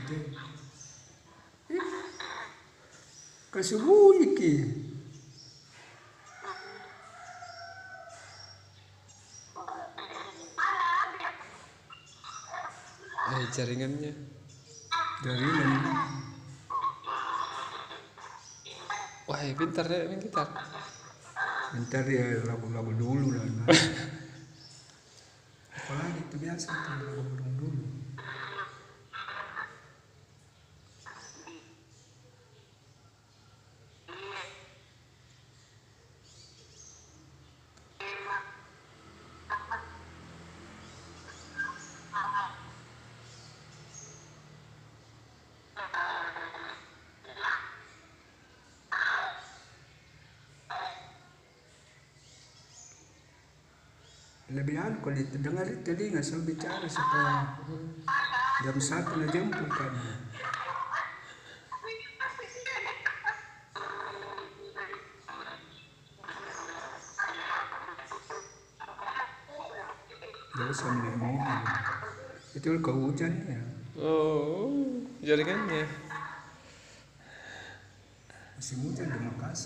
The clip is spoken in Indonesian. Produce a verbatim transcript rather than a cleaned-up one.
teh. Kasih bunyi ki. Eh jaringannya. Jaringan. Wah pintar ya main gitar. Bentar ya lagu-lagu dulu lah. Apalagi itu biasa tuh lagu-lagu dulu. Lebih anu kalau dengar telinga sambil bicara supaya jam satu na jemput kan. Jadi sambil ngomong. Itu kau hujan ya. Oh jaringannya. Musim hujan di Makassar.